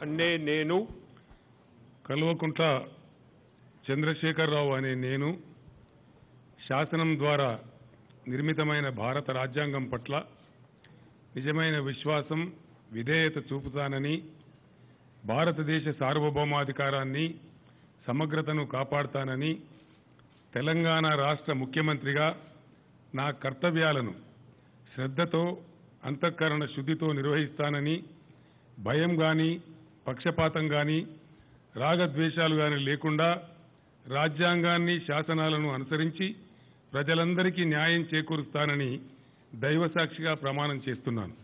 అనే నేను కల్వకుంట్ల చంద్రశేఖర్ రావు అనే నేను శాసనం ద్వారా నిర్మితమైన భారత రాజ్యాంగం పట్ల నిజమైన విశ్వాసం విధేయత చూపుతానని భారతదేశ సార్వభౌమాధికారాన్ని సమగ్రతను కాపాడుతానని తెలంగాణ రాష్ట్ర ముఖ్యమంత్రిగా నా కర్తవ్యాలను శ్రద్ధతో అంతఃకరణ శుద్ధితో నిర్వహిస్తానని భయం గాని పక్షపాతం గాని రాగద్వేషాలు గాని లేకుండా రాజ్యాంగాన్ని శాసనాలను అనుసరించి ప్రజలందరికీ న్యాయం చేకూరుస్తానని దైవసాక్షిగా ప్రమాణం చేస్తున్నాను.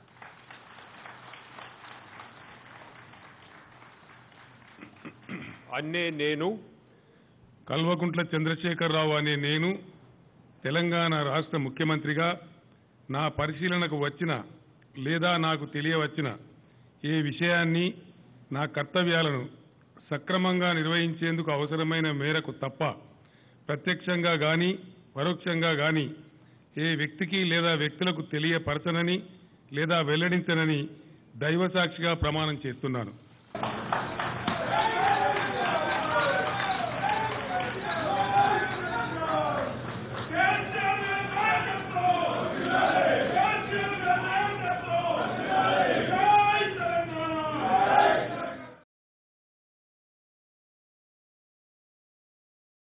అనే నేను కల్వకుంట్ల చంద్రశేఖర్ రావు అనే నేను తెలంగాణ రాష్ట్ర ముఖ్యమంత్రిగా నా పరిశీలనకు వచ్చిన లేదా నాకు తెలియవచ్చిన ఏ విషయాన్ని నా కర్తవ్యాలను సక్రమంగా నిర్వహించేందుకు అవసరమైన మేరకు తప్ప ప్రత్యక్షంగా గాని పరోక్షంగా గాని ఏ వ్యక్తికి లేదా వ్యక్తులకు తెలియపరచనని లేదా వెల్లడించనని దైవసాక్షిగా ప్రమాణం చేస్తున్నాను.